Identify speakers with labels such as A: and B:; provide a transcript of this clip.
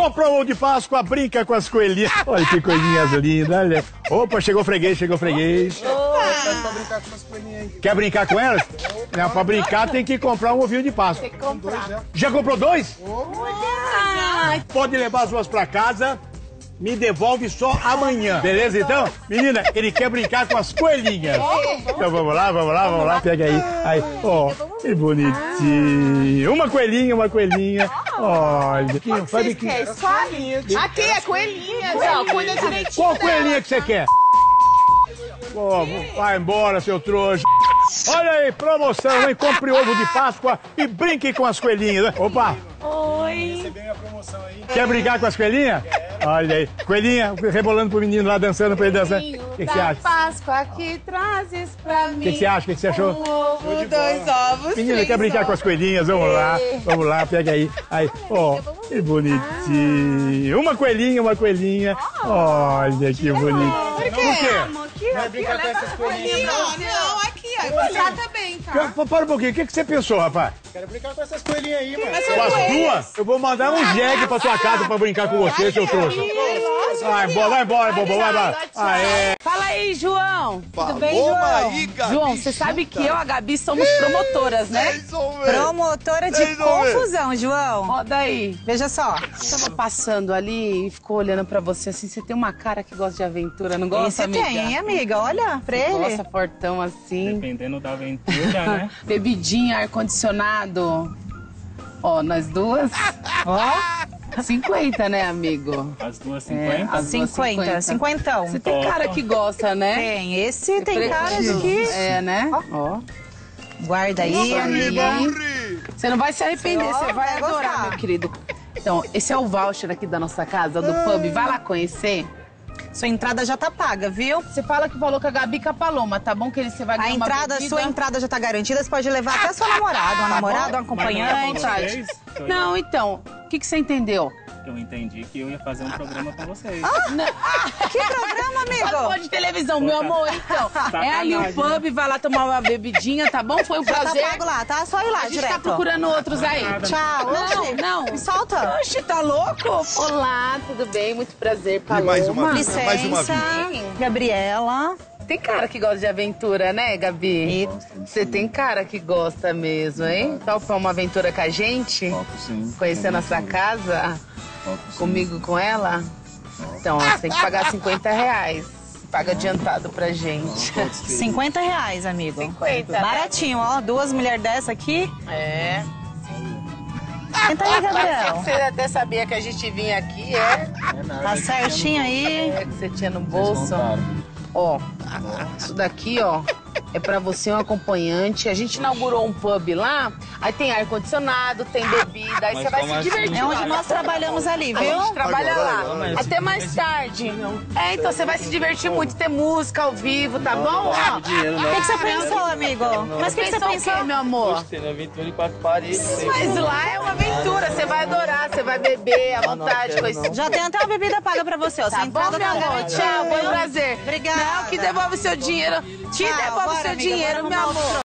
A: Comprou um ovo de Páscoa, brinca com as coelhinhas. Olha que coelhinhas lindas, olha. Opa, chegou o freguês, chegou o freguês.
B: Pra brincar com as coelhinhas aí.
A: Quer brincar com elas? Não, pra brincar tem que comprar um ovinho de Páscoa.
C: Tem que comprar.
A: Já comprou 2?
C: Ai,
A: Pode levar as duas pra casa. Me devolve só amanhã. Beleza, então? Menina, ele quer brincar com as coelhinhas. Então vamos lá. Pega aí. Aí, ó, que bonitinho. Uma coelhinha. Olha.
C: vocês querem? Escolhe. Aqui é coelhinha, ó. Cuida direitinho.
A: Qual coelhinha que você quer? Pô, vai embora, seu trouxa. Olha aí, promoção, hein? Compre ovo de Páscoa e brinque com as coelhinhas. Opa!
C: Oi.
B: Você ganha a promoção aí.
A: Quer brincar com as coelhinhas? Olha aí. Coelhinha, rebolando pro menino lá, dançando pra ele dançar. O que você acha?
C: Páscoa que trazes pra mim.
A: O que você acha? O que você achou?
C: Um ovo, 2 ovos,
A: Menina,
C: 3
A: quer brincar com
C: ovos.
A: as coelhinhas? Vamos lá, pega aí. Aí, ó, que bonitinho. Uma coelhinha. Olha que bonitinho.
C: Por quê?
B: Vai brincar com essas coelhinhas, não?
C: Não, aqui, ó. Trata bem, tá?
A: Para um pouquinho, o que você pensou, rapaz?
B: Quero brincar com essas coelhinhas aí, mano.
A: Com as duas? Eu vou mandar um jegue pra sua casa pra brincar com você, seu trouxa. Vai embora, bobão, vai embora. Aê.
D: Fala aí, João. Tudo bem,
E: Falou,
D: João?
E: aí, Gabi.
D: João, você sabe que eu e a Gabi somos promotoras, né?
E: Vocês vão ver.
F: Promotora de
E: Vocês vão ver.
F: confusão, João.
D: Roda aí.
F: Veja só.
D: Tava passando ali e ficou olhando pra você assim, você tem uma cara que gosta de aventura, não gosta,
F: Esse
D: amiga?
F: tem, hein, amiga? Olha pra ele.
D: Gosta fortão assim,
G: Dependendo da aventura, né?
D: bebidinha, ar-condicionado. Ó, nós duas,
F: Ó,
D: 50, né, amigo?
G: As duas 50.
D: É, as duas
F: 50, cinquentão.
D: Você tem cara que gosta, né?
F: Tem, esse tem cara de que...
D: É, né? Ó.
F: Guarda aí, amiga.
D: Você não vai se arrepender,
F: Ó,
D: você vai
F: vai
D: adorar,
F: gostar.
D: meu querido. Então, esse é o voucher aqui da nossa casa, do pub. Vai lá conhecer.
F: Sua entrada já tá paga, viu?
D: Você fala que falou com a Gabi e com a Paloma, tá bom? Que você vai
F: A
D: ganhar uma
F: entrada,
D: bebida.
F: sua entrada já tá garantida. Você pode levar até seu namorado, uma namorada, um acompanhante.
D: vontade. Não, então, o que você entendeu?
G: Eu entendi que eu ia fazer um programa com vocês.
F: Que programa,
D: Falou
F: amigo?
D: de televisão, meu amor, então. É ali o
G: Sacanagem,
D: pub, vai lá tomar uma bebidinha, tá bom? Foi um
F: Já tá
D: prazer.
F: pago lá, tá? Só ir lá
D: A gente
F: direto.
D: tá procurando outros aí.
F: Tchau. Oxi.
D: Não.
F: Me solta.
D: Oxi, tá louco? Olá, tudo bem? Muito prazer, Paloma.
E: mais uma vez.
F: Licença.
E: Mais uma vez.
F: Gabriela.
D: Tem cara que gosta de aventura, né, Gabi? Você tem cara que gosta mesmo, hein? Topa uma aventura com a gente?
G: Topo, sim.
D: Conhecer a nossa casa?
G: Topo, sim.
D: Comigo, com ela? Então, ó, você tem que pagar R$50. Paga adiantado pra gente.
F: R$50, amigo.
D: 50, né?
F: Baratinho, ó. 2 mulheres dessa aqui.
D: É.
F: Senta aí, Gabriel.
D: Você até sabia que a gente vinha aqui, é?
F: Tá certinho aí.
D: É que você tinha no bolso. Ó, isso daqui, ó, é pra você um acompanhante. A gente inaugurou um pub lá, aí tem ar-condicionado, tem bebida, aí você vai se divertir.
F: É onde
D: lá.
F: nós trabalhamos ali,
D: A
F: viu?
D: gente trabalha
E: Agora,
D: lá. Até mais tarde. É, então você vai se divertir muito, ter música ao vivo, tá bom? Ó,
F: O que você pensou, amigo? Mas o que você
D: o quê,
F: pensou?
D: meu amor?
G: Tem aventura em 4 paredes.
D: Mas lá é uma aventura, você vai adorar, você vai beber à vontade, coisa.
F: Já tem até uma bebida paga pra você, ó. Sua
D: Tá bom,
F: entrada
D: meu
F: tá
D: amor?
F: garantida.
D: Tchau, foi um prazer.
F: Obrigada.
D: Não, que devolve seu dinheiro. Te
F: Tchau,
D: devolve
F: bora,
D: seu
F: amiga,
D: dinheiro,
F: bora
D: meu
F: arrumar
D: amor.